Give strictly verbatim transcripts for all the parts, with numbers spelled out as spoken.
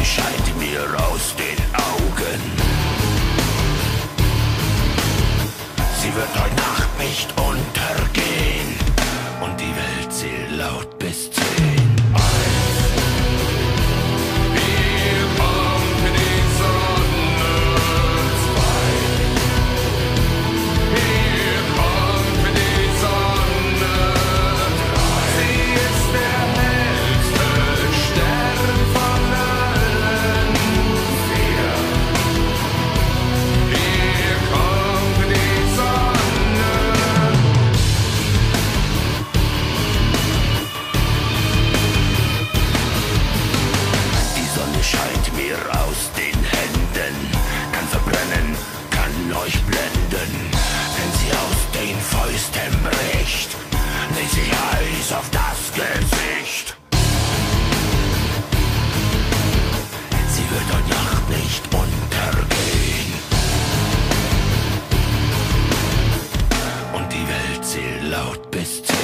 scheint mir aus den Augen. Sie wird heute Nacht nicht untergehen und die Welt zählt laut bis zehn. Scheint mir aus den Händen, kann verbrennen, kann euch blenden. Wenn sie aus den Fäusten bricht, legt sie Eis auf das Gesicht. Sie wird heute Nacht nicht untergehen und die Welt zählt laut bis zehn.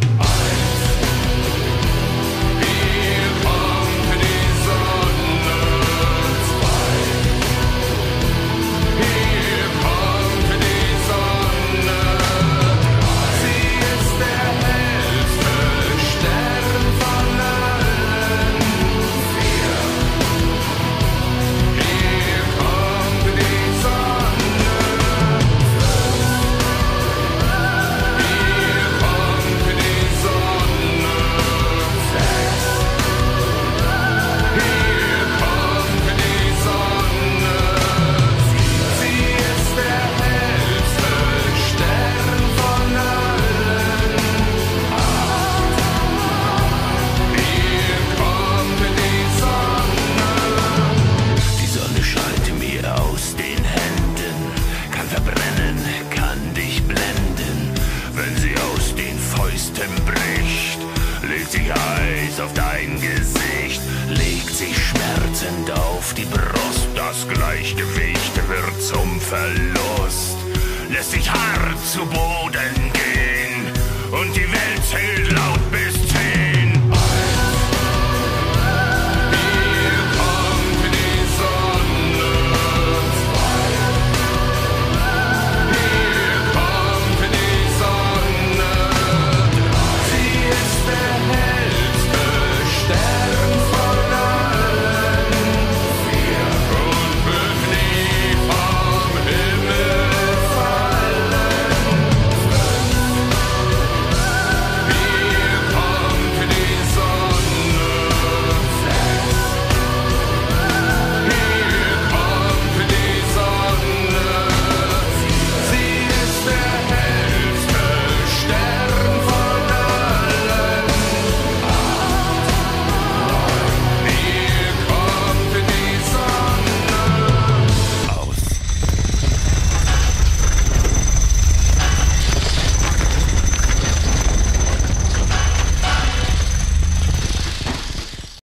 Bricht, legt sich Eis auf dein Gesicht, legt sich schmerzend auf die Brust, das Gleichgewicht wird zum Verlust, lässt sich hart zu Boden gehen und die Welt zählt